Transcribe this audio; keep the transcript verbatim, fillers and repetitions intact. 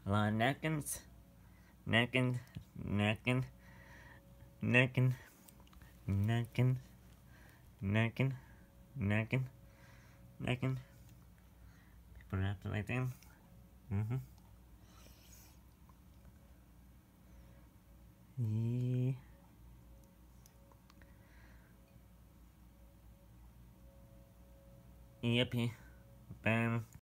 A lot of napkins. Napkin. Napkin. Napkin. Napkin. Napkin. Napkin. Napkin. Put it after like that. Mm-hmm. Yeah. Yippee. Bam.